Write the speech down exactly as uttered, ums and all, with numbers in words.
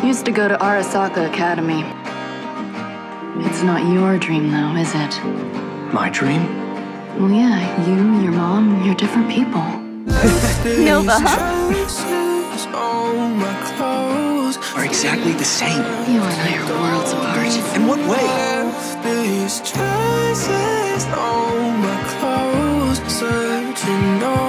Used to go to Arasaka Academy. It's not your dream, though, is it? My dream? Well, yeah, you, your mom, you're different people. Nova, huh? Are exactly the same. You and I are worlds apart. In what way? These choices on my clothes, searching on